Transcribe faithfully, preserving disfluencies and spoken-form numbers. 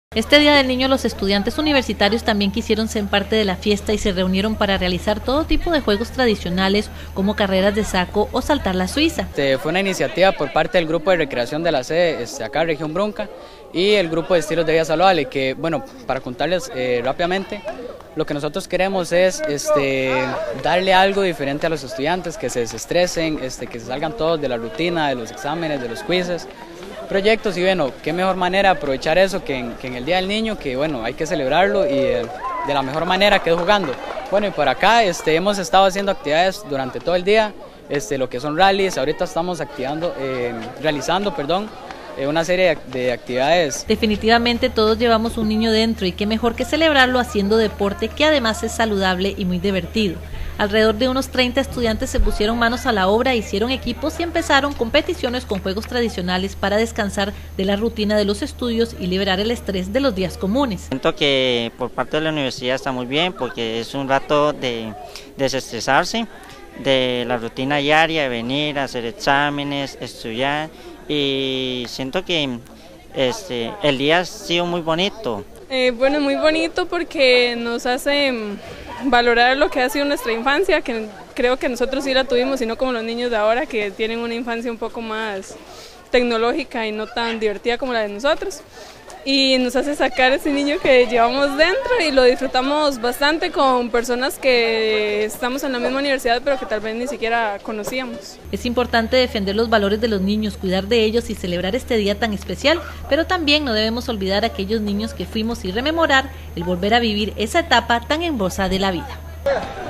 Este Día del Niño los estudiantes universitarios también quisieron ser parte de la fiesta y se reunieron para realizar todo tipo de juegos tradicionales como carreras de saco o saltar la suiza. Este, fue una iniciativa por parte del grupo de recreación de la sede este, acá en Región Brunca y el grupo de estilos de vida saludable que, bueno, para contarles eh, rápidamente, lo que nosotros queremos es este, darle algo diferente a los estudiantes, que se desestresen, este, que se salgan todos de la rutina, de los exámenes, de los quizzes, proyectos y bueno, qué mejor manera aprovechar eso que en, que en el Día del Niño, que bueno, hay que celebrarlo y de, de la mejor manera que es jugando. Bueno, y por acá este, hemos estado haciendo actividades durante todo el día, este, lo que son rallies, ahorita estamos activando, eh, realizando, perdón, eh, una serie de, de actividades. Definitivamente todos llevamos un niño dentro y qué mejor que celebrarlo haciendo deporte que además es saludable y muy divertido. Alrededor de unos treinta estudiantes se pusieron manos a la obra, hicieron equipos y empezaron competiciones con juegos tradicionales para descansar de la rutina de los estudios y liberar el estrés de los días comunes. Siento que por parte de la universidad está muy bien porque es un rato de desestresarse de la rutina diaria, de venir a hacer exámenes, estudiar y siento que este, el día ha sido muy bonito. Eh, bueno, muy bonito porque nos hace valorar lo que ha sido nuestra infancia, que creo que nosotros sí la tuvimos y no como los niños de ahora que tienen una infancia un poco más tecnológica y no tan divertida como la de nosotros. Y nos hace sacar ese niño que llevamos dentro y lo disfrutamos bastante con personas que estamos en la misma universidad pero que tal vez ni siquiera conocíamos. Es importante defender los valores de los niños, cuidar de ellos y celebrar este día tan especial, pero también no debemos olvidar a aquellos niños que fuimos y rememorar el volver a vivir esa etapa tan hermosa de la vida.